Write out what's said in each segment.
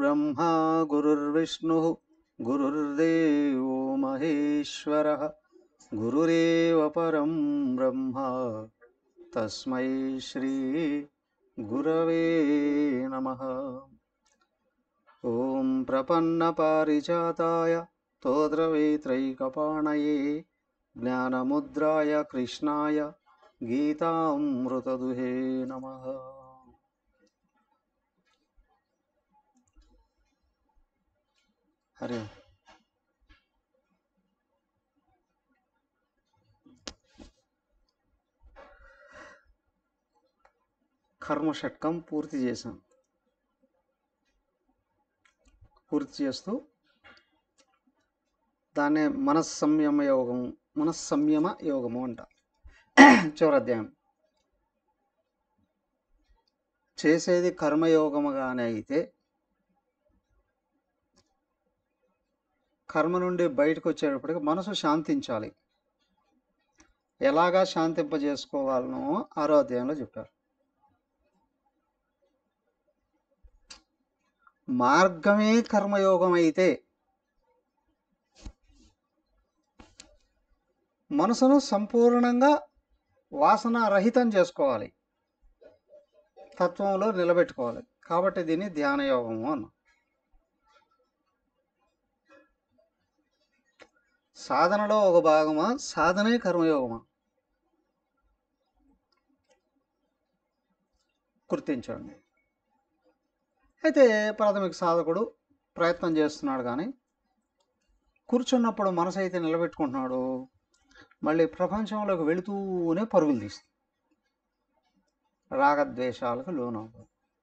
गुरुर्ब्रह्मा गुरुर्विष्णुः गुरुर्देवो महेश्वरः गुरुरेव परं ब्रह्म तस्मै श्री गुरवे नमः। ओं प्रपन्नपारिजाताय तोत्रवेत्रैकपाणये ज्ञानमुद्राय कृष्णाय गीतामृतदुहे नमः। हरे కర్మ షట్కం పూర్తి చేశాం. పూర్తి చేస్తూ దాన్నే మనస్సంయమ యోగము అంట. చివరి అధ్యాయం. చేసేది కర్మయోగముగానే అయితే కర్మ నుండి బయటకు వచ్చేటప్పటికి మనసు శాంతించాలి. ఎలాగా శాంతింపజేసుకోవాలనో 6వ అధ్యాయంలో చెప్పారు. మార్గమే కర్మయోగం అయితే మనసును సంపూర్ణంగా వాసన రహితం చేసుకోవాలి, తత్వంలో నిలబెట్టుకోవాలి. కాబట్టి దీన్ని ధ్యానయోగము అన్న. సాధనలో ఒక భాగమా, సాధనే కర్మయోగమా గుర్తించండి. అయితే ప్రాథమిక సాధకుడు ప్రయత్నం చేస్తున్నాడు, కానీ కూర్చున్నప్పుడు మనసు అయితే నిలబెట్టుకుంటున్నాడు, మళ్ళీ ప్రపంచంలోకి వెళుతూనే పరుగులు తీస్తుంది, రాగద్వేషాలకు లోనవుతుంది.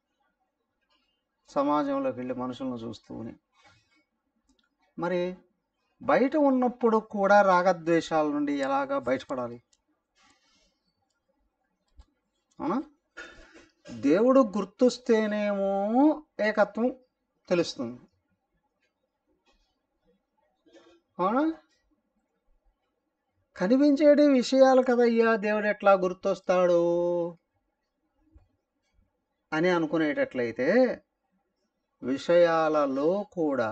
సమాజంలోకి వెళ్ళి మనుషులను చూస్తూనే. మరి బయట ఉన్నప్పుడు కూడా రాగద్వేషాల నుండి ఎలాగా బయటపడాలి? అవునా? దేవుడు గుర్తొస్తేనేమో ఏకత్వం తెలుస్తుంది. అవునా? కనిపించేటి విషయాలు కదయ్యా దేవుడు ఎట్లా గుర్తొస్తాడు అని అనుకునేటట్లయితే విషయాలలో కూడా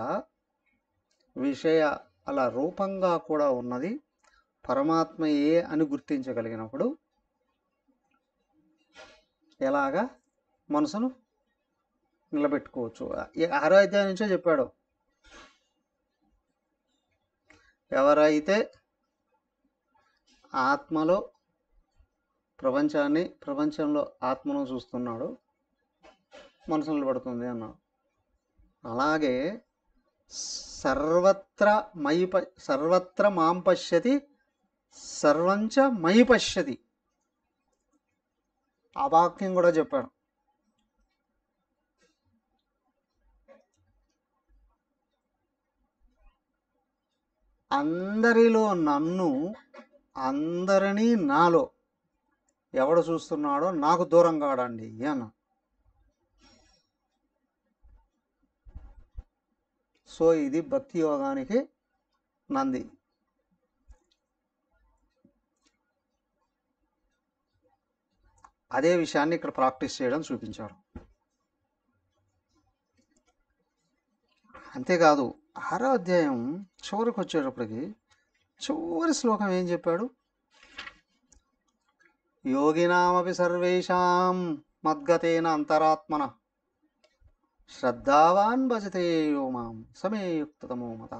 విషయాల రూపంగా కూడా ఉన్నది పరమాత్మయే అని గుర్తించగలిగినప్పుడు ఎలాగా మనసును నిలబెట్టుకోవచ్చు. 6వ అధ్యాయం నుంచే చెప్పాడు. ఎవరైతే ఆత్మలో ప్రపంచంలో ఆత్మను చూస్తున్నాడో మనసు నిలబడుతుంది అన్నాడు. అలాగే సర్వత్ర మాం పశ్యతి సర్వంచ మయి పశ్యతి, ఆ వాక్యం కూడా చెప్పాడు. అందరిలో నన్ను, అందరినీ నాలో ఎవడు చూస్తున్నాడో నాకు దూరం కాడండి అన్న. సో ఇది భక్తి యోగానికి నంది. అదే విషయాన్ని ఇక్కడ ప్రాక్టీస్ చేయడం చూపించాడు. అంతేకాదు 6వ అధ్యాయం చివరికి వచ్చేటప్పటికి చివరి శ్లోకం ఏం చెప్పాడు? యోగినామపి సర్వేషాం మద్గతేన అంతరాత్మన శ్రద్ధావాన్ భజతే యో మాం సమే యుక్తతమో మతా.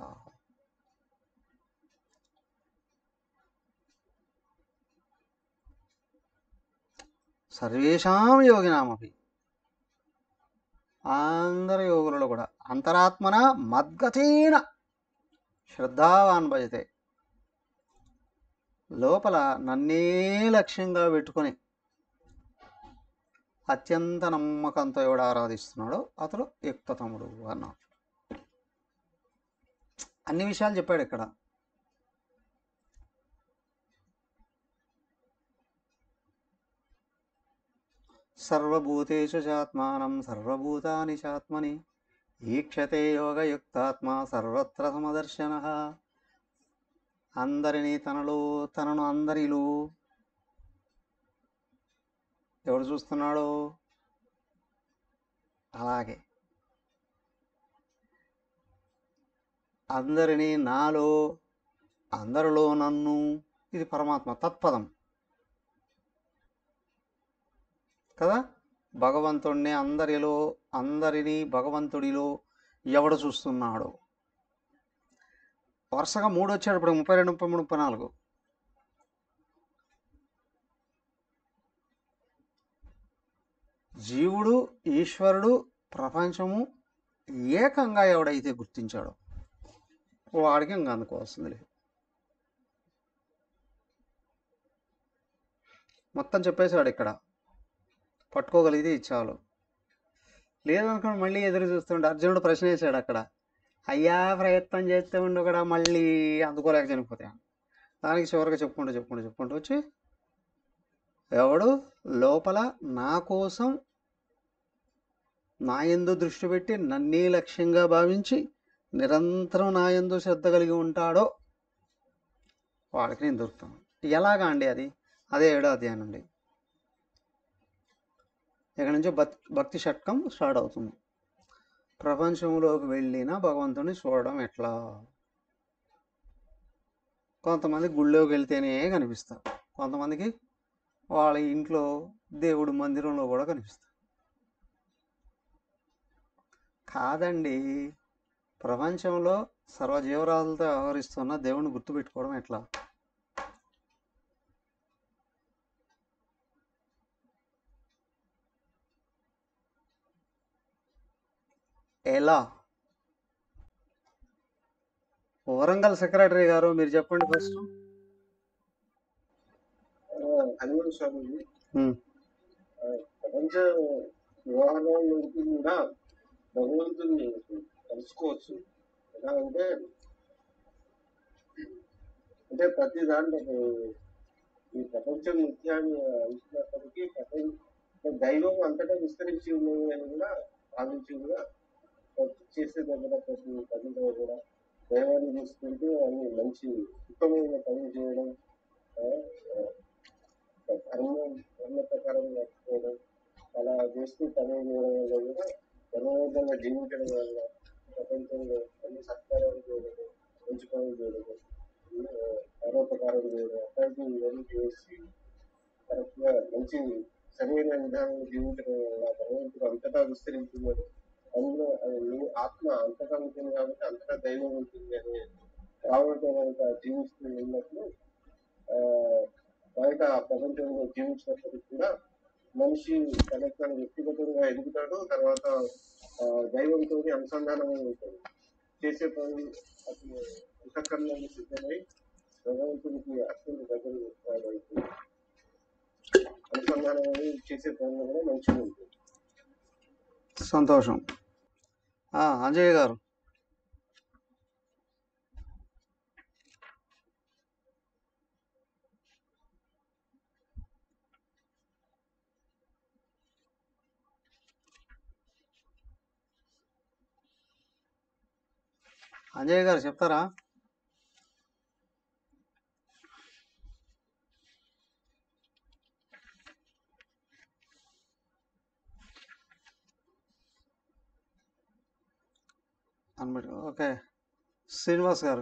సర్వేషాం యోగినామపి, అందరి యోగులలో కూడా అంతరాత్మన మద్గతేన శ్రద్ధావాన్ భజతే, లోపల నన్నే లక్ష్యంగా పెట్టుకొని అత్యంత నమ్మకంతో ఎవడు ఆరాధిస్తున్నాడో అతడు యుక్తతముడు అన్నాడు. అన్ని విషయాలు చెప్పాడు ఇక్కడ. సర్వభూతేషు చాత్మానం సర్వభూతాని చాత్మని ఈక్షతే యోగయుక్తాత్మ సర్వత్ర సమదర్శనః. అందరినీ తనను అందరిలో ఎవడు చూస్తున్నాడో అలాగే అందరినీ నాలో, అందరిలో నన్ను, ఇది పరమాత్మ తత్పదం కదా. భగవంతుడిని అందరినీ భగవంతుడిలో ఎవడు చూస్తున్నాడు. వరుసగా 3 వచ్చాడు ఇప్పుడు 32, 33, 34. జీవుడు, ఈశ్వరుడు, ప్రపంచము ఏకంగా ఎవడైతే గుర్తించాడో వాడికి ఇంకా అందుకోవాల్సింది లేదు. మొత్తం చెప్పేశాడు ఇక్కడ. పట్టుకోగలిగితే ఇచ్చాలు, లేదనుకోండి మళ్ళీ ఎదురు చూస్తుండే. అర్జునుడు ప్రశ్న వేశాడు అక్కడ, అయ్యా ప్రయత్నం చేస్తే ఉండు కూడా మళ్ళీ అందుకోలేక చనిపోతాయి. దానికి చివరిగా చెప్పుకుంటూ వచ్చి, ఎవడు లోపల నా కోసం నా యందు దృష్టి పెట్టి నన్నే లక్ష్యంగా భావించి నిరంతరం నా యందు శ్రద్ధ కలిగి ఉంటాడో వాడికి నేను దొరుకుతాను. ఎలాగా అండి అది? అదే 7వ అధ్యాయం నుండి ఇక్కడ నుంచి భక్తి షట్కం స్టార్ట్ అవుతుంది. ప్రపంచంలోకి వెళ్ళిన భగవంతుని చూడడం ఎట్లా? కొంతమంది గుళ్ళోకి వెళ్తేనే కనిపిస్తారు, కొంతమందికి వాళ్ళ ఇంట్లో దేవుడు మందిరంలో కూడా కనిపిస్తారు. కాదండి, ప్రపంచంలో సర్వజీవరాశులతో వ్యవహరిస్తున్న దేవుడిని గుర్తుపెట్టుకోవడం ఎట్లా? ఎలా? వరంగల్ సెక్రటరీ గారు మీరు చెప్పండి ఫస్ట్. ప్రపంచ వ్యవహారాలకి కూడా భగవంతుని తెలుసుకోవచ్చు. ఎలా అంటే ప్రతి దాంట్లో ఈ ప్రపంచం నిత్యాన్ని అంటున్నప్పటికీ దైవం అంతటా విస్తరించి ఉన్నది అని కూడా భావించి కూడా చేసే దగ్గర ప్రతి పనిలో కూడా దైవాన్ని తీసుకుంటూ అన్ని మంచి ఉత్తమమైన పని చేయడం, ధర్మ ప్రకారం నడుచుకోవడం, అలా చేస్తూ పని చేయడం వల్ల కూడా ధర్మబద్ధంగా జీవించడం వల్ల ప్రపంచంలో అన్ని సత్కారాలు చేయడం, మంచి పనులు చేయడం, పరోపకారం చేయడం, అట్లాంటివి ఇవన్నీ చేసి కరెక్ట్గా మంచి సరైన విధానంలో జీవించడం వల్ల భగవంతుడు అంతటా విస్తరించున్నారు. అందులో ఆత్మ అంతటా ఉంటుంది కాబట్టి అంతటా దైవం ఉంటుంది అనే భావనతో జీవిస్తూ ఉన్నప్పుడు బయట ప్రపంచంలో జీవించినప్పటికీ కూడా మనిషి తన వ్యక్తిగతంగా ఎదుగుతాడు. తర్వాత దైవంతో అనుసంధానమై ఉంటాడు. చేసే పని అతను అంతఃకరణాన్ని సిద్ధమై భగవంతునికి అత్యంత దగ్గర అనుసంధానమై చేసే పనులు కూడా మంచిగా ఉంటుంది. సంతోషం. అంజయ్య గారు, చెప్తారా? ఓకే, శ్రీనివాస్ గారు.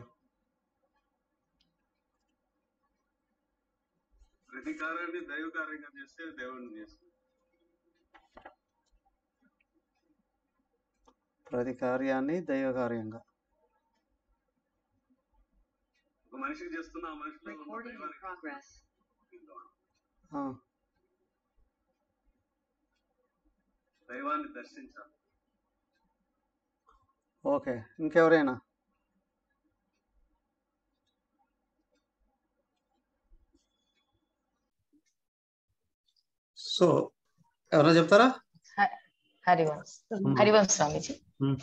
ప్రతికారాన్ని దైవకార్యంగా చేస్తే దేవుడిని చేస్తుంది. ప్రతి కార్యాన్ని దైవ కార్యంగా ఒక మనిషికి చేస్తున్న ఆ మనిషిలో దైవాన్ని దర్శించాలి. ఓకే, ఇంకెవరైనా? సో ఎవరైనా చెప్తారా? హరివంశ్ స్వామిజీ,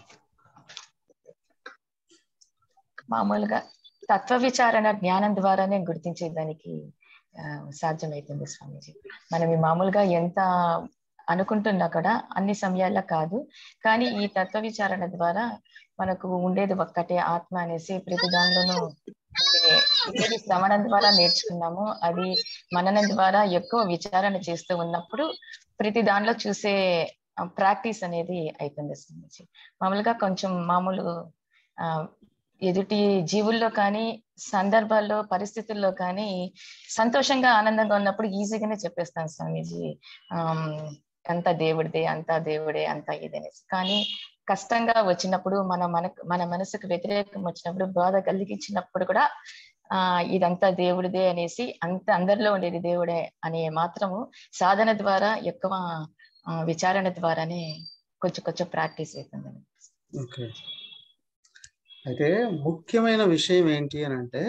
మామూలుగా తత్వ విచారణ జ్ఞానం ద్వారానే గుర్తించేదానికి సాధ్యమవుతుంది స్వామిజీ. మనం ఈ మామూలుగా ఎంత అనుకుంటున్నా కూడా అన్ని సమయాల్లో కాదు, కానీ ఈ తత్వ విచారణ ద్వారా మనకు ఉండేది ఒక్కటే ఆత్మ అనేసి ప్రతి దానిలోనూ ఏది శ్రవణం ద్వారా నేర్చుకున్నాము అది మననం ద్వారా ఎక్కువ విచారణ చేస్తూ ఉన్నప్పుడు ప్రతి దానిలో చూసే ప్రాక్టీస్ అనేది అవుతుంది స్వామిజీ. మామూలుగా కొంచెం మామూలు ఎదుటి జీవుల్లో కానీ సందర్భాల్లో పరిస్థితుల్లో కానీ సంతోషంగా ఆనందంగా ఉన్నప్పుడు ఈజీగానే చెప్పేస్తాను స్వామీజీ, అంతా దేవుడిదే, అంతా దేవుడే, అంతా ఇదనేసి. కానీ కష్టంగా వచ్చినప్పుడు మన మనసుకు వ్యతిరేకం వచ్చినప్పుడు, బాధ కలిగించినప్పుడు కూడా ఇదంతా దేవుడిదే అనేసి, అందరిలో ఉండేది దేవుడే అనే మాత్రము సాధన ద్వారా, ఎక్కువ విచారణ ద్వారానే కొంచెం ప్రాక్టీస్ అవుతుందండి. ఓకే. అయితే ముఖ్యమైన విషయం ఏంటి అని అంటే,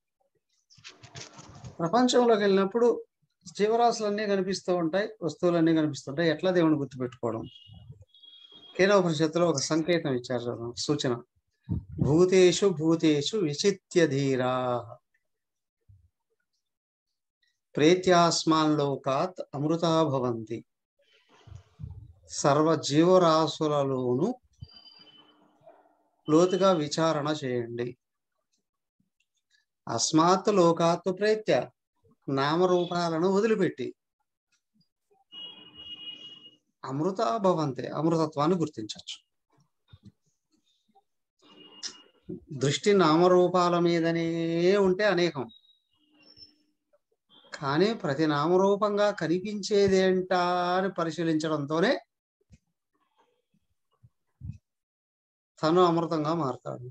ప్రపంచంలోకి వెళ్ళినప్పుడు జీవరాశులన్నీ కనిపిస్తూ ఉంటాయి, వస్తువులన్నీ కనిపిస్తుంటాయి. ఎట్లా దేవుని గుర్తుపెట్టుకోవడం? కేనోపనిషత్తులో ఒక సంకేతం ఇచ్చారు, సూచన. భూతేషు భూతేషు విచిత్య ధీరా ప్రేత్యాస్మాన్ లోకాత్ అమృతా భవంతి. సర్వ జీవరాశులలోనూ లోతుగా విచారణ చేయండి. అస్మాత్ లోకాత్ ప్రేత్య, నామరూపాలను వదిలిపెట్టి అమృతా భవంతి, అమృతత్వాన్ని గుర్తించవచ్చు. దృష్టి నామరూపాల మీదనే ఉంటే అనేకం, కానీ ప్రతి నామరూపంగా కనిపించేదేంటా అని పరిశీలించడంతోనే తను అమృతంగా మారుతాడు.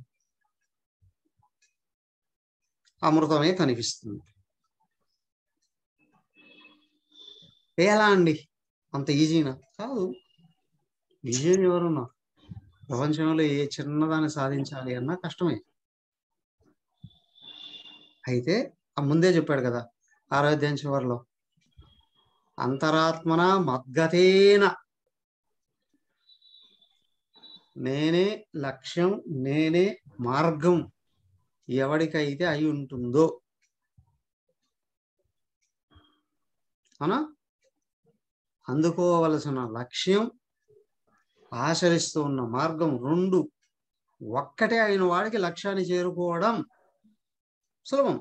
అమృతమే కనిపిస్తుంది. ఎలా అండి, అంత ఈజీనా? కాదు. ఈజీ ఎవరున్నా, ప్రపంచంలో ఏ చిన్నదాన్ని సాధించాలి అన్నా కష్టమే. అయితే ముందే చెప్పాడు కదా 6వ అధ్యాయం చివరిలో, అంతరాత్మన మద్గతేన, నేనే లక్ష్యం, నేనే మార్గం ఎవడికైతే అయి ఉంటుందో అనా, అందుకోవలసిన లక్ష్యం, ఆచరిస్తూ ఉన్న మార్గం రెండు ఒక్కటే అయిన వాడికి లక్ష్యాన్ని చేరుకోవడం సులభం.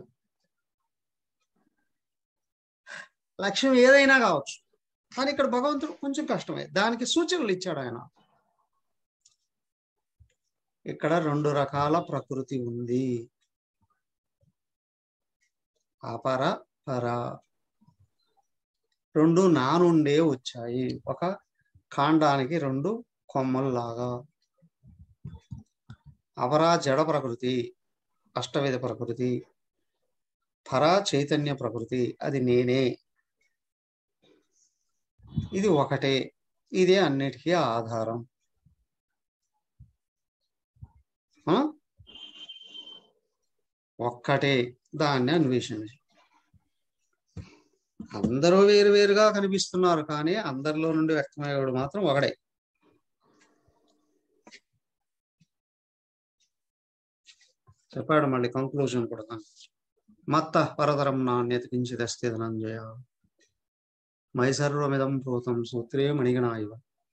లక్ష్యం ఏదైనా కావచ్చు, కానీ ఇక్కడ భగవంతుడు కొంచెం కష్టమే, దానికి సూచనలు ఇచ్చాడు ఆయన. ఇక్కడ 2 రకాల ప్రకృతి ఉంది, అపర పర. 2 నా నుండే వచ్చాయి. ఒక కాండానికి 2 కొమ్మల్లాగా. అపర జడ ప్రకృతి, అష్టవిధ ప్రకృతి. పర చైతన్య ప్రకృతి, అది నేనే. ఇది ఒకటే, ఇదే అన్నిటికీ ఆధారం. ఒక్కటే, దాన్ని అన్వేషించి. అందరూ వేరు వేరుగా కనిపిస్తున్నారు, కానీ అందరిలో నుండి వ్యక్తమయ్యేవాడు మాత్రం ఒకడే. చెప్పాడు మళ్ళీ కంక్లూజన్ కూడా, మత్త పరతరం నాణ్యత కించిదస్తి ధనంజయ, మైసర్వమిదం భూతం సూత్రే మణిగణాయువ.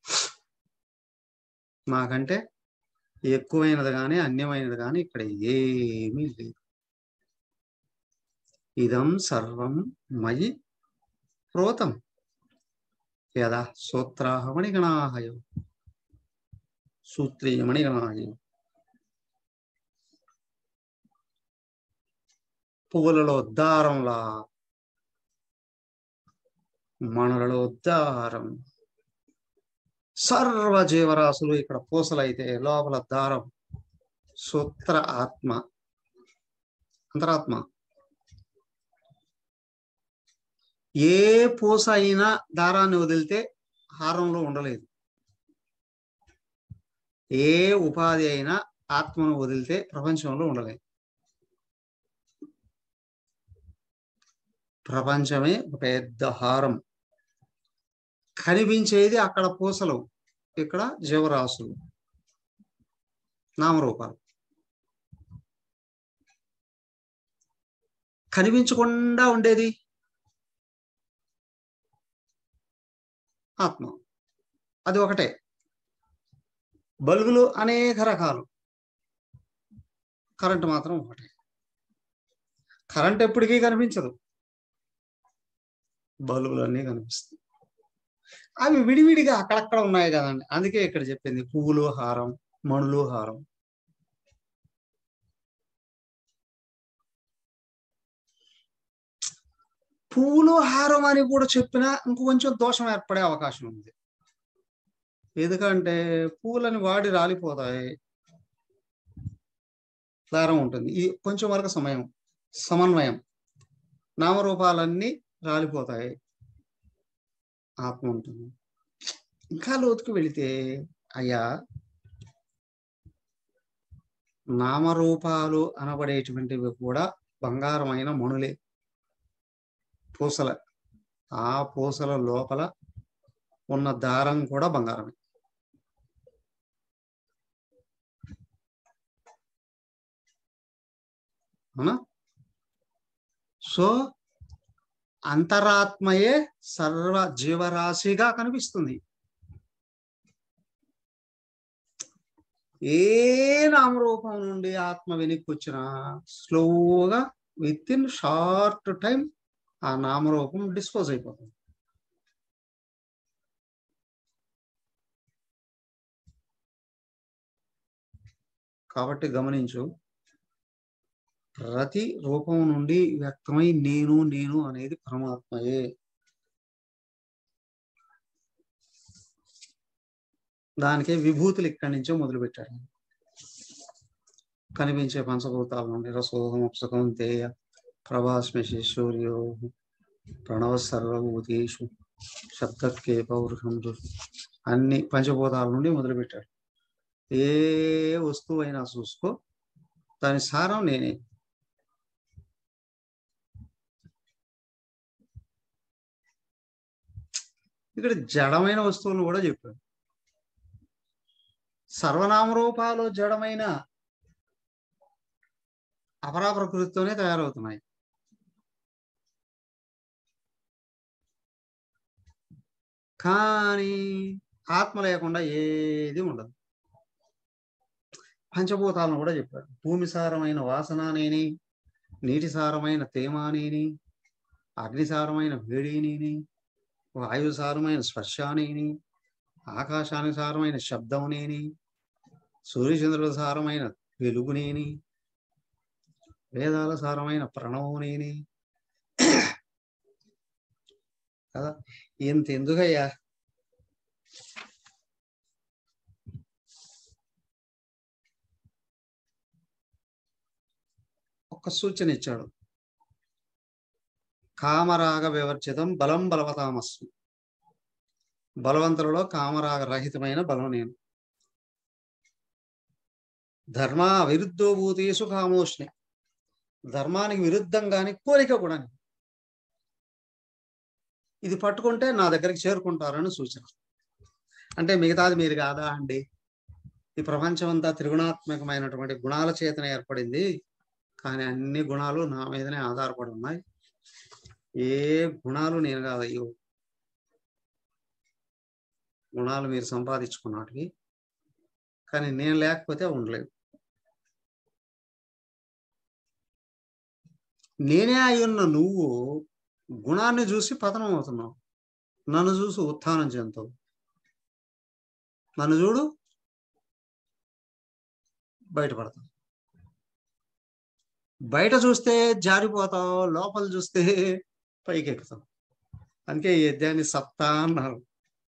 మాకంటే ఎక్కువైనది కానీ అన్యమైనది కానీ ఇక్కడ ఏమీ లేదు. ఇదం సర్వం మయి ప్రోతం యదా సూత్రాహ మణిగణాహయ, సూత్రే మణిగణాహయ. పువ్వులలో దారంలా, మణులలో దారం. సర్వ జీవరాశులు ఇక్కడ పూసలైతే లోపల దారం. సూత్ర ఆత్మ, అంతరాత్మ. ఏ పూస అయినా దారాన్ని వదిలితే హారంలో ఉండలేదు. ఏ ఉపాధి అయినా ఆత్మను వదిలితే ప్రపంచంలో ఉండలేదు. ప్రపంచమే ఒక పెద్ద హారం. కనిపించేది అక్కడ పూసలు, ఇక్కడ జీవరాశులు, నామరూపాలు. కనిపించకుండా ఉండేది ఆత్మ, అది ఒకటే. బల్బులు అనేక రకాలు, కరెంటు మాత్రం ఒకటే. కరెంట్ ఎప్పటికీ కనిపించదు, బల్బులు అన్నీ కనిపిస్తాయి. అవి విడివిడిగా అక్కడక్కడ ఉన్నాయి కదండి. అందుకే ఇక్కడ చెప్పింది పువ్వులు హారం, మణులు హారం. పువ్వులు హారం అని కూడా చెప్పినా ఇంకొంచెం దోషం ఏర్పడే అవకాశం ఉంది. ఎందుకంటే పువ్వులని వాడి రాలిపోతాయి, దారం ఉంటుంది. ఈ కొంచెం వరకు సమన్వయం, నామరూపాలన్నీ రాలిపోతాయి, ఆత్మ ఉంటుంది. ఇంకా లోతుకు వెళితే అయ్యా నామరూపాలు అనబడేటువంటివి కూడా బంగారమైన మణులే, పూసల. ఆ పూసల లోపల ఉన్న దారం కూడా బంగారమే. అవునా? సో అంతరాత్మయే సర్వ జీవరాశిగా కనిపిస్తుంది. ఏ నామరూపం నుండి ఆత్మ వెనక్కి వచ్చినా స్లోగా విత్ ఇన్ షార్ట్ టైం ఆ నామరూపం డిస్పోజ్ అయిపోతుంది. కాబట్టి గమనించు, ప్రతి రూపం నుండి వ్యక్తమై నేను నేను అనేది పరమాత్మయే. దానికే విభూతులు ఇక్కడి నుంచో మొదలుపెట్టాడు. కనిపించే పంచభూతాల నుండి రసోహం అప్సకం తేయ ప్రభాస్మశి సూర్యో ప్రణవ సర్వభూతేషు శబ్దకే పౌరుషం అన్ని పంచభూతాల నుండి మొదలుపెట్టాడు. ఏ వస్తువు అయినా చూసుకో, దాని సారం నేనే. ఇక్కడ జడమైన వస్తువులను కూడా చెప్పాడు. సర్వనామరూపాలు జడమైన అపరా ప్రకృతితోనే తయారవుతున్నాయి. కానీ ఆత్మ లేకుండా ఏది ఉండదు. పంచభూతాలను కూడా చెప్పాడు. భూమి సారమైన వాసన నేని, నీటి సారమైన తేమ నేని, అగ్నిసారమైన వేడి నేని, వాయుసారమైన స్పర్శ నేని, ఆకాశానికి సారమైన శబ్దం నేని, సూర్యచంద్రుల సారమైన వెలుగు నేని, వేదాల సారమైన ప్రణవం నేని కదా. ఇంత ఎందుకయ్యా? ఒక సూచన ఇచ్చాడు. కామరాగ వివర్జితం బలం బలవతామస్మి. బలవంతులలో కామరాగ రహితమైన బలం నేను. ధర్మ విరుద్ధో భూతేషు కామోష్ణి. ధర్మానికి విరుద్ధంగాని కోరిక కూడా. ఇది పట్టుకుంటే నా దగ్గరికి చేరుకుంటారని సూచన. అంటే మిగతాది మీరు కాదా అండి? ఈ ప్రపంచం అంతా త్రిగుణాత్మకమైనటువంటి గుణాల చేతనే ఏర్పడింది. కానీ అన్ని గుణాలు నా మీదనే ఆధారపడి ఉన్నాయి. ఏ గుణాలు నేను కాదయ్యో, గుణాలు మీరు సంపాదించుకున్నటివి. కానీ నేను లేకపోతే ఉండలేవు. నేనే అయ్యున్న నువ్వు గుణాన్ని చూసి పతనం అవుతున్నావు, నన్ను చూసి ఉత్థానం చెందుతావు. నన్ను చూడు బయటపడతావు. బయట చూస్తే జారిపోతావు, లోపల చూస్తే పైకి ఎక్కుతావు. అందుకే ఈ అధ్యాయాన్ని సప్తా అన్నారు.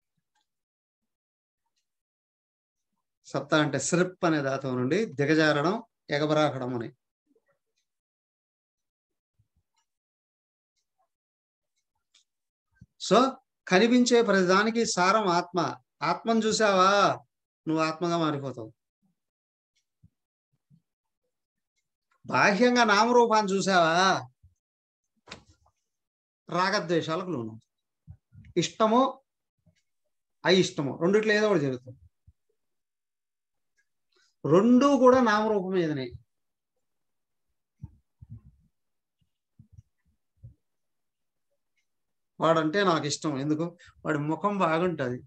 సప్తా అంటే సిరిప్ అనే ధాతువు నుండి దిగజారడం, ఎగబరాకడం అని. సో కనిపించే ప్రతిదానికి సారం ఆత్మ. ఆత్మను చూసావా, నువ్వు ఆత్మగా మారిపోతావు. బాహ్యంగా నామరూపాన్ని చూసావా, రాగద్వేషాలకు లోను. ఇష్టమో అయిష్టమో రెండిట్లో ఏదో ఒకటి జరుగుతుంది. రెండూ కూడా నామరూపం ఏదనే. వాడంటే నాకు ఇష్టం. ఎందుకు? వాడి ముఖం బాగుంటుంది,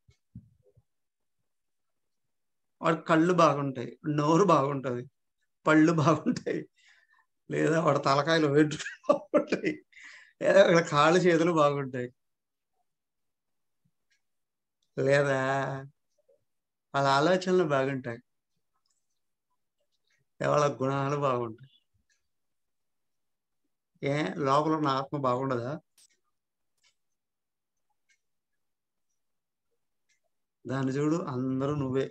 వాడి కళ్ళు బాగుంటాయి, నోరు బాగుంటుంది, పళ్ళు బాగుంటాయి, లేదా వాడి తలకాయలు వెంట్రుకలు బాగుంటాయి, లేదా వాడి కాళ్ళు చేతులు బాగుంటాయి, లేదా వాళ్ళ ఆలోచనలు బాగుంటాయి, వాళ్ళ గుణాలు బాగుంటాయి. లోపల ఉన్న ఆత్మ బాగుండదా? దాన్ని చూడు, అందరూ నువ్వే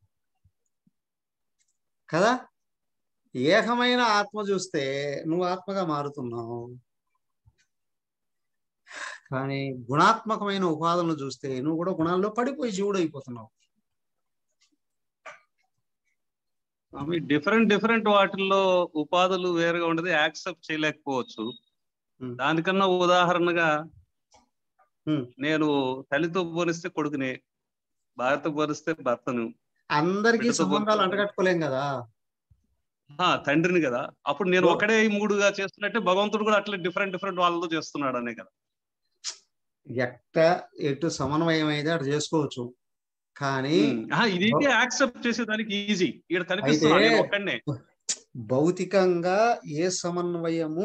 కదా. ఏకమైన ఆత్మ చూస్తే నువ్వు ఆత్మగా మారుతున్నావు, కానీ గుణాత్మకమైన ఉపాధులను చూస్తే నువ్వు కూడా గుణాల్లో పడిపోయి జీవుడు అయిపోతున్నావు. డిఫరెంట్ వాటిల్లో ఉపాధులు వేరుగా ఉండదు, యాక్సెప్ట్ చేయలేకపోవచ్చు. దానికన్నా ఉదాహరణగా నేను తల్లితో పోలిస్తే కొడుకునే, భార్యతో పోలిస్తే భర్తను, అందరికీ సంబంధాలు అంటగట్టుకోలేం కదా. తండ్రిని కదా. అప్పుడు నేను ఒకడే మూడుగా చేస్తున్నట్టే భగవంతుడు కూడా అట్లా డిఫరెంట్ వాళ్ళతో చేస్తున్నాడు అనే కదా. ఎటు సమన్వయం అయితే అటు చేసుకోవచ్చు, కానీ ఇది యాక్సెప్ట్ చేసేదానికి ఈజీ. ఇక్కడ కనిపిస్తున్నాడు ఒక్కడనే. భౌతికంగా ఏ సమన్వయము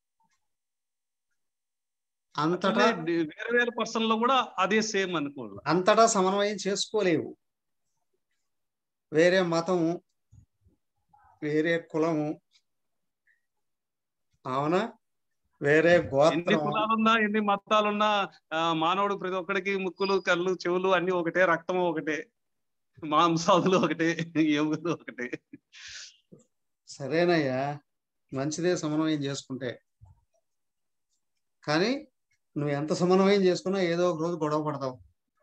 అంతటా వేరే పర్సన్ లో కూడా అదే సేమ్ అనుకో, అంతటా సమన్వయం చేసుకోలేవు. వేరే మతము, వేరే కులము, అవునా, వేరే గోత్రం, ఎన్ని కులాలున్నా ఎన్ని మతాలున్నా మానవుడు ప్రతి ఒక్కడికి ముక్కులు, కళ్ళు, చెవులు అన్ని ఒకటే, రక్తము ఒకటే, మాంసాదులు ఒకటే, ఎముకలు ఒకటే. సరేనయ్యా, మంచిదే సమన్వయం చేసుకుంటే. కానీ నువ్వు ఎంత సమన్వయం చేసుకున్నా ఏదో ఒక రోజు గొడవ పడతావు.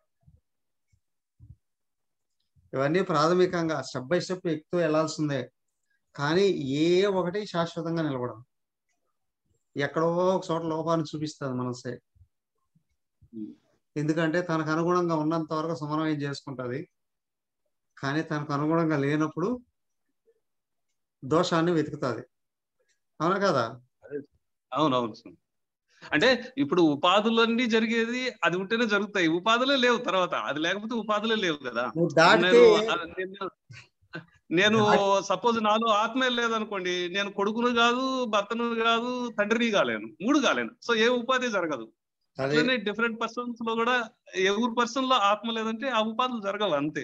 ఇవన్నీ ప్రాథమికంగా స్టెప్ బై స్టెప్ ఎక్కుతూ వెళ్లాల్సిందే, కానీ ఏ ఒకటి శాశ్వతంగా నిలబడదు. ఎక్కడో ఒక చోట లోపాన్ని చూపిస్తుంది మనసే. ఎందుకంటే తనకు అనుగుణంగా ఉన్నంత వరకు సమన్వయం చేసుకుంటుంది, కానీ తనకు అనుగుణంగా లేనప్పుడు దోషాన్ని వెతుకుతుంది. అవునా కదా? అవునవును. అంటే ఇప్పుడు ఉపాధులన్నీ జరిగేది అది ఉంటేనే జరుగుతాయి, ఉపాధులే లేవు తర్వాత. అది లేకపోతే ఉపాధులే లేవు కదా. నేను సపోజ్ నాలో ఆత్మే లేదనుకోండి, నేను కొడుకును కాదు, భర్తను కాదు, తండ్రిని కాలేను, మూడు కాలేను. సో ఏ ఉపాధి జరగదు. అట్లనే డిఫరెంట్ పర్సన్స్ లో కూడా ఎవరి పర్సన్ లో ఆత్మ లేదంటే ఆ ఉపాధులు జరగవు, అంతే.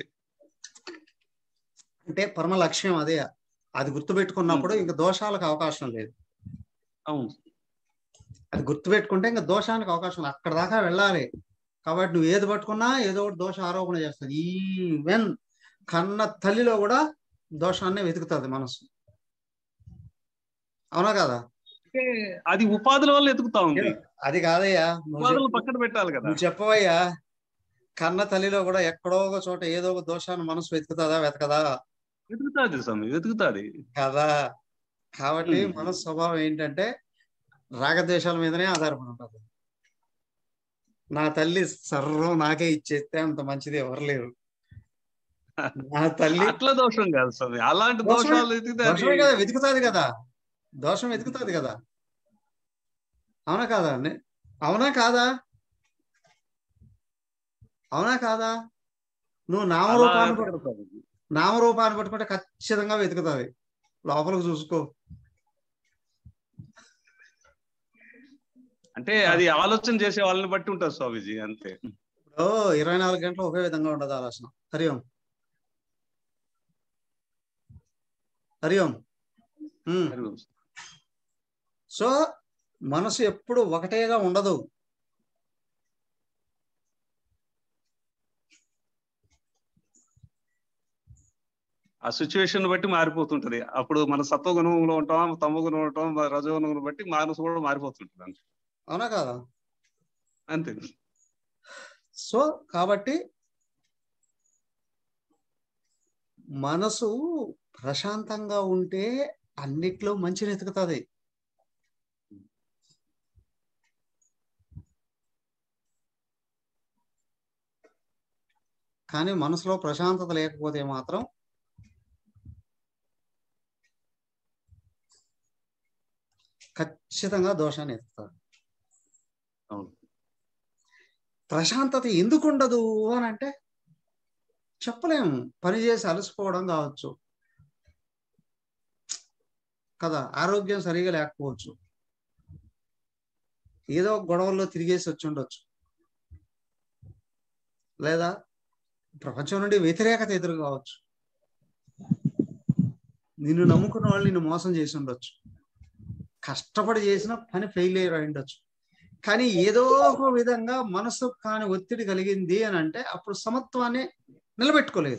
అంటే పరమ లక్ష్యం అదే. అది గుర్తుపెట్టుకున్నప్పుడు ఇంకా దోషాలకు అవకాశం లేదు. అవును, అది గుర్తుపెట్టుకుంటే ఇంకా దోషానికి అవకాశం లేదు. అక్కడ దాకా వెళ్ళాలి. కాబట్టి నువ్వు ఏది పట్టుకున్నా ఏదో ఒకటి దోష ఆరోపణ చేస్తుంది. ఈవెన్ కన్న తల్లిలో కూడా దోషాన్ని వెతుకుతుంది మనసు. అవునా కదా? అది ఉపాధుల వల్ల ఎదుగుతా ఉంది. అది కాదయ్యా, పక్కన పెట్టాలి కదా. నువ్వు చెప్పవయ్యా, కన్న తల్లిలో కూడా ఎక్కడో ఒక చోట ఏదో ఒక దోషాన్ని మనసు వెతుకుతుందా? వెతకదా? వెతుకుతాది స్వామి, వెతుకుతాది కదా. కాబట్టి మనసు స్వభావం ఏంటంటే రాగద్వేషాల మీదనే ఆధారపడి ఉంటుంది. నా తల్లి సర్వం నాకే ఇచ్చేస్తే అంత మంచిది ఎవరు లేరు. నా తల్లి అట్లా దోషం కాదు స్వామి, అలాంటి దోషాలు వెతుకుతాది కదా, దోషం వెతుకుతాది కదా. అవునా కాదా? అవునా కాదా? అవునా కాదా? నువ్వు నామరూపాన్ని పట్టుకుంటే ఖచ్చితంగా వెతుకుతాది. లోపలికి చూసుకో. అంటే అది ఆలోచన చేసే వాళ్ళని బట్టి ఉంటుంది స్వామీజీ, అంతే. ఇప్పుడు 24 గంటలు ఒకే విధంగా ఉండదు ఆలోచన. హరి ఓం. హరి ఓం. సో మనసు ఎప్పుడు ఒకటేగా ఉండదు. ఆ సిచ్యువేషన్ బట్టి మారిపోతుంటది. అప్పుడు మన సత్వగుణంలో ఉంటాం, తమగుణంలో ఉంటాం, రజోగుణంలో బట్టి మనసు కూడా మారిపోతుంటది. అవునా కాదా? అంతే. సో కాబట్టి మనసు ప్రశాంతంగా ఉంటే అన్నిట్లో మంచిని ఎతుకుతుంది. కానీ మనసులో ప్రశాంతత లేకపోతే మాత్రం ఖచ్చితంగా దోషాన్ని ఎత్తుతారు. ప్రశాంతత ఎందుకు ఉండదు అని అంటే చెప్పలేము. పని చేసి అలసిపోవడం కావచ్చు కదా, ఆరోగ్యం సరిగా లేకపోవచ్చు, ఏదో గొడవల్లో తిరిగేసి వచ్చి ఉండొచ్చు, లేదా ప్రపంచం నుండి వ్యతిరేకత ఎదురు కావచ్చు, నిన్ను నమ్ముకున్న వాళ్ళు నిన్ను మోసం చేసి ఉండొచ్చు, కష్టపడి చేసిన పని ఫెయిల్యూర్ అయి ఉండొచ్చు. కానీ ఏదో ఒక విధంగా మనసు కాని ఒత్తిడి కలిగింది అని అంటే అప్పుడు సమత్వాన్ని నిలబెట్టుకోలేదు.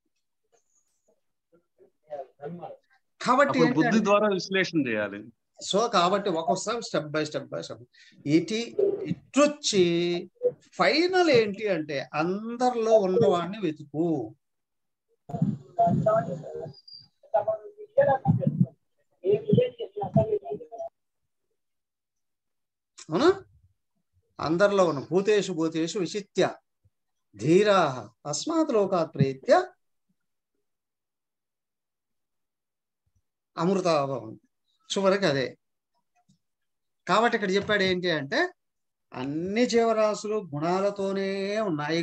కాబట్టి అప్పుడు బుద్ధి ఏంటంటే ద్వారా విశ్లేషణ చేయాలి. సో కాబట్టి ఒక్కొక్కసారి స్టెప్ బై స్టెప్ ఇట్లొచ్చి ఫైనల్ ఏంటి అంటే అందరిలో ఉన్నవాడిని వెతుకు. అవునా? అందరిలో ఉన్న భూతేషు భూతేషు విచిత్య ధీరా అస్మాత్ లోకాత్ ప్రేత్య అమృతాభవం. చివరికి అదే. కాబట్టి ఇక్కడ చెప్పాడు ఏంటి అంటే అన్ని జీవరాశులు గుణాలతోనే ఉన్నాయి,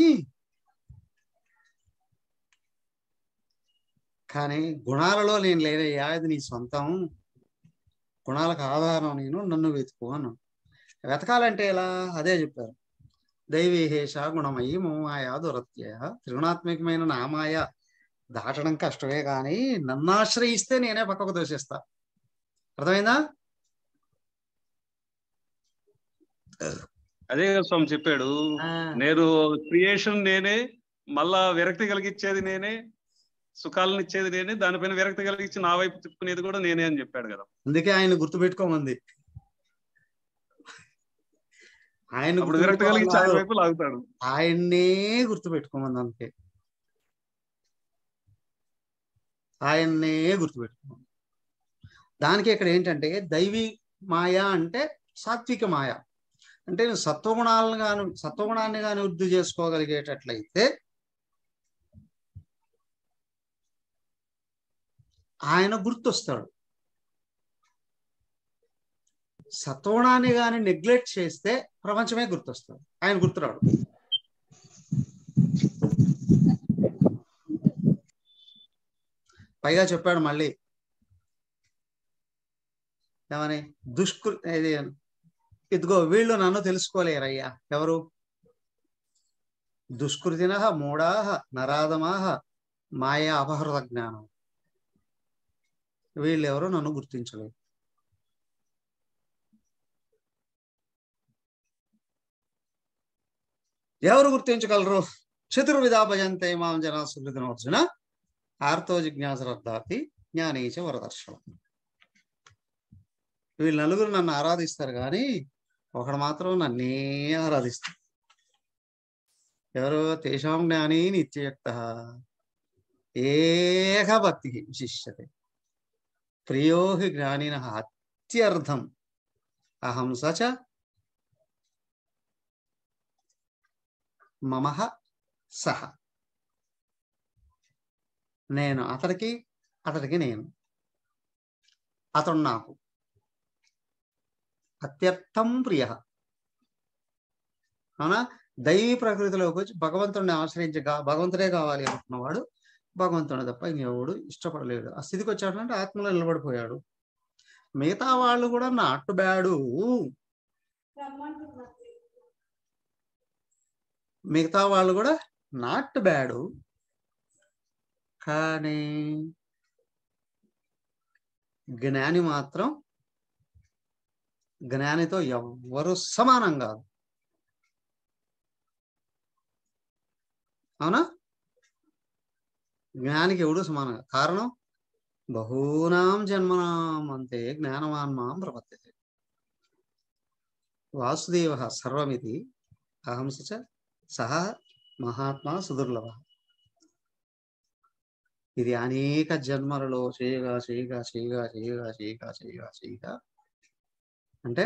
కానీ గుణాలలో నేను లేదయ్యా, ఇది నీ సొంతం, గుణాలకు ఆధారం నేను, నన్ను వెతుకు అన్నాను. వెతకాలంటే ఎలా? అదే చెప్పారు. దైవీహేష గుణమయ్యి మోమాయ దురత్యయ. త్రిగుణాత్మకమైన నామాయ దాటడం కష్టమే, కానీ నన్ను ఆశ్రయిస్తే నేనే పక్కకు దోషిస్తా. అర్థమైందా? అదే కదా స్వామి చెప్పాడు, నేను క్రియేషన్ నేనే, మళ్ళా విరక్తి కలిగించేది నేనే, సుఖాలను ఇచ్చేది నేనే, దానిపైన విరక్తి కలిగించి నా వైపు తిప్పుకునేది కూడా నేనే అని చెప్పాడు కదా. అందుకే ఆయన గుర్తుపెట్టుకోమంది. ఆయన విరక్తి కలిగించి ఆయన వైపు లాగుతాడు. ఆయన్నే గుర్తుపెట్టుకోమంది. అందుకే ఆయన్నే గుర్తుపెట్టుకోమంది. దానికి ఇక్కడ ఏంటంటే దైవీ మాయ అంటే సాత్విక మాయ. అంటే నువ్వు సత్వగుణాన్ని కానీ వృద్ధి చేసుకోగలిగేటట్లయితే ఆయన గుర్తొస్తాడు. సత్వగుణాన్ని కానీ నెగ్లెక్ట్ చేస్తే ప్రపంచమే గుర్తొస్తాడు, ఆయన గుర్తురాడు. పైగా చెప్పాడు మళ్ళీ ఏమని, ఇదిగో వీళ్ళు నన్ను తెలుసుకోలేరయ్యా. ఎవరు? దుష్కృతిన మూఢా నరాధమా మాయా అపహృత జ్ఞానం. వీళ్ళెవరో నన్ను గుర్తించలేదు. ఎవరు గుర్తించగలరు? చతుర్విధా భజంతే మాం జనా సుహృదినోర్జున ఆర్తో జిజ్ఞాసరర్థార్థి జ్ఞానీచ వరదర్శనం. వీళ్ళు నలుగురు నన్ను ఆరాధిస్తారు, కానీ ఒకడు మాత్రం నన్నే ఆరాధిస్తాడు. ఎవరు? తేషాం జ్ఞానీ నిత్యయుక్త ఏక భక్తి విశిష్యతే ప్రియో హి జ్ఞానినః అత్యర్థం అహం సచ మమః సహ. నేను అతడికి, అతడికి నేను, అతడు నాకు. అత్యర్థం ప్రియ. అవునా? దైవీ ప్రకృతిలోకి వచ్చి భగవంతుడిని ఆశ్రయించి భగవంతుడే కావాలి అనుకున్నవాడు భగవంతుడు తప్ప ఇంకెవడు ఇష్టపడలేడు. ఆ స్థితికి వచ్చాడంటే ఆత్మలో నిలబడిపోయాడు. మిగతా వాళ్ళు కూడా నాట్ బ్యాడు, మిగతా వాళ్ళు కూడా నాట్ బ్యాడు, కానీ జ్ఞాని మాత్రం జ్ఞానితో ఎవ్వరు సమానం కాదు. అవునా? జ్ఞానికి ఎవడు సమానం కాదు. కారణం బహూనాం జన్మనాం అంతే జ్ఞానవాన్ మాం ప్రపద్యతే. వాసుదేవ సర్వమితి అహం సచ సహ మహాత్మా సుదుర్లభ. ఇది అనేక జన్మలలో చేయగా చేయగా చేయగా చేయగా చేయగా చేయగా చేయగా అంటే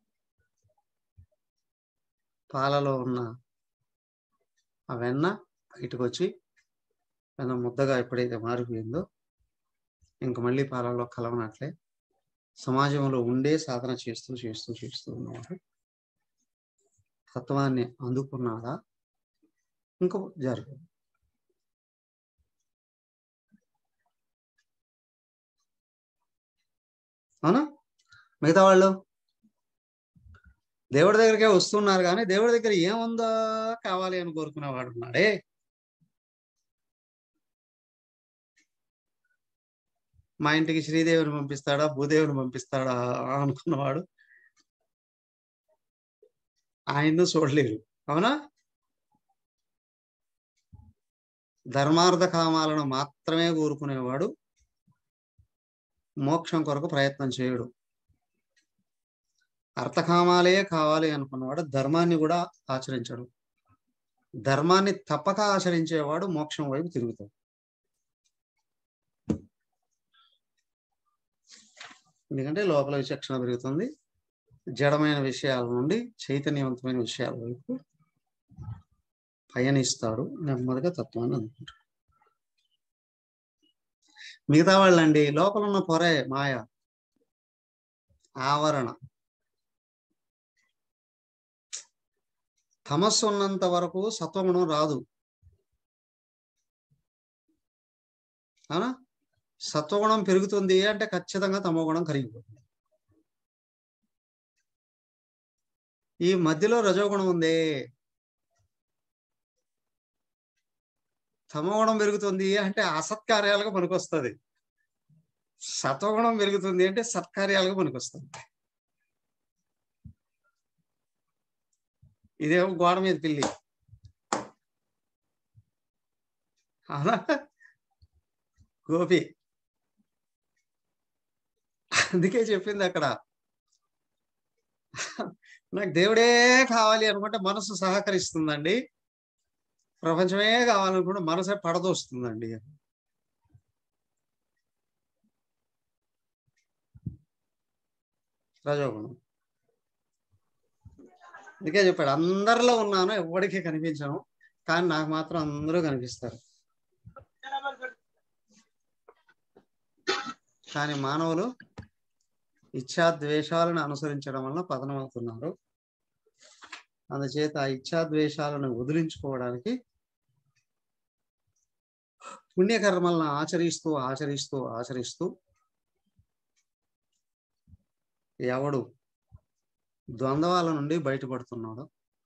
పాలలో ఉన్న ఆ వెన్న బయటకు వచ్చి వెన్న ముద్దగా ఎప్పుడైతే మారిపోయిందో ఇంక మళ్ళీ పాలలో కలవనట్లే సమాజంలో ఉండే సాధన చేస్తూ చేస్తూ చేస్తూ ఉన్నవాడు తత్వాన్ని అందుకున్నాడా ఇంకో జరగదు. అవునా? మిగతా వాళ్ళు దేవుడి దగ్గరికే వస్తున్నారు, కానీ దేవుడి దగ్గర ఏముందో కావాలి అని కోరుకునేవాడు ఉన్నాడే. మా ఇంటికి శ్రీదేవిని పంపిస్తాడా భూదేవిని పంపిస్తాడా అనుకున్నవాడు ఆయన్ను చూడలేరు. అవునా? ధర్మార్థ కామాలను మాత్రమే కోరుకునేవాడు మోక్షం కొరకు ప్రయత్నం చేయడు. అర్థకామాలే కావాలి అనుకున్నవాడు ధర్మాన్ని కూడా ఆచరించడు. ధర్మాన్ని తప్పక ఆచరించేవాడు మోక్షం వైపు తిరుగుతాడు. ఎందుకంటే లోపల విచక్షణ పెరుగుతుంది. జడమైన విషయాల నుండి చైతన్యవంతమైన విషయాల వైపు పయనిస్తాడు. నెమ్మదిగా తత్వాన్ని అందుకుంటాడు. మిగతా వాళ్ళండి లోపల ఉన్న పొరే మాయ, ఆవరణ. తమస్సు ఉన్నంత వరకు సత్వగుణం రాదు. అవునా? సత్వగుణం పెరుగుతుంది అంటే ఖచ్చితంగా తమోగుణం కరిగిపోతుంది. ఈ మధ్యలో రజోగుణం ఉంది, తమోగుణం పెరుగుతుంది అంటే అసత్కార్యాలుగా పనికొస్తుంది. సత్వగుణం పెరుగుతుంది అంటే సత్కార్యాలుగా పనికొస్తుంది. ఇదేమో గోడ మీద పిల్లి. అవునా? గోపి. అందుకే చెప్పింది అక్కడ, నాకు దేవుడే కావాలి అనుకుంటే మనసు సహకరిస్తుందండి, ప్రపంచమే కావాలనుకుంటే మనసే పడదోస్తుందండి. రజోగుణం. అందుకే చెప్పాడు, అందరిలో ఉన్నాను, ఎవరికి కనిపించను, కానీ నాకు మాత్రం అందరూ కనిపిస్తారు. కానీ మానవులు ఇచ్ఛాద్వేషాలను అనుసరించడం వల్ల పతనమవుతున్నారు. అందుచేత ఆ ఇచ్ఛాద్వేషాలను వదిలించుకోవడానికి పుణ్యకర్మలను ఆచరిస్తూ ఆచరిస్తూ ఆచరిస్తూ ఎవడు ద్వంద్వాల నుండి బయటపడుతున్నాడో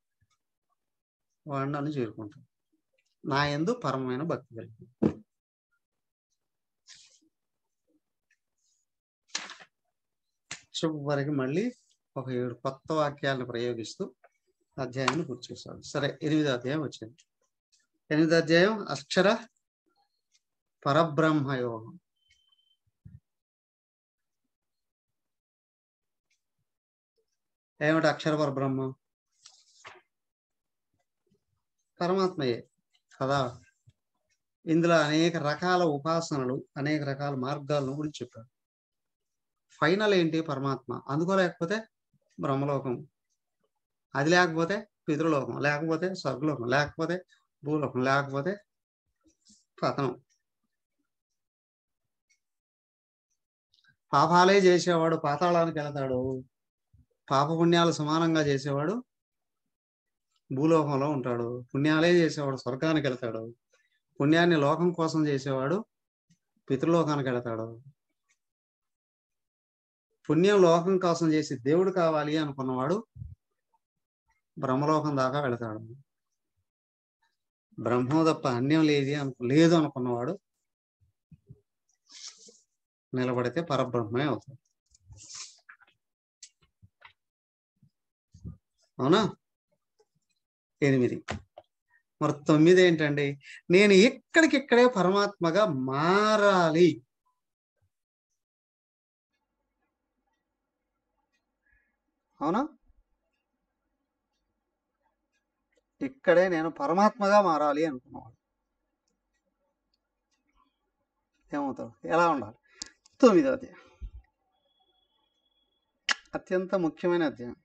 వాడు నన్ను చేరుకుంటాడు. నా యందు పరమైన భక్తి కలిగి. చివరికి మళ్ళీ ఒక 7 కొత్త వాక్యాలను ప్రయోగిస్తూ అధ్యాయాన్ని పూర్తి చేశాడు. సరే, 8వ అధ్యాయం వచ్చింది. 8వ అధ్యాయం అక్షర పరబ్రహ్మయోగం. ఏమిటి అక్షర పరబ్రహ్మ? పరమాత్మయే కదా. ఇందులో అనేక రకాల ఉపాసనలు, అనేక రకాల మార్గాలను గురించి చెప్పాడు. ఫైనల్ ఏంటి? పరమాత్మ. అందుకోలేకపోతే బ్రహ్మలోకం, అది లేకపోతే పితృలోకం, లేకపోతే స్వర్గలోకం, లేకపోతే భూలోకం, లేకపోతే పతనం. పాపాలే చేసేవాడు పాతాళానికి వెళతాడు, పాపపుణ్యాలు సమానంగా చేసేవాడు భూలోకంలో ఉంటాడు. పుణ్యాలే చేసేవాడు స్వర్గానికి వెళతాడు, పుణ్యాన్ని లోకం కోసం చేసేవాడు పితృలోకానికి వెళతాడు. పుణ్యం లోకం కోసం చేసి దేవుడు కావాలి అనుకున్నవాడు బ్రహ్మలోకం దాకా వెళతాడు. బ్రహ్మం తప్ప అన్యం లేదు అనుకున్నవాడు నిలబడితే పరబ్రహ్మే అవుతాడు. అవునా? 8. మరి 9 ఏంటండి? నేను ఇక్కడికిక్కడే పరమాత్మగా మారాలి. అవునా? ఇక్కడే నేను పరమాత్మగా మారాలి అనుకున్నవాడు ఏమవుతాడు? ఎలా ఉండాలి? 9వ అధ్యాయం అత్యంత ముఖ్యమైన అధ్యాయం.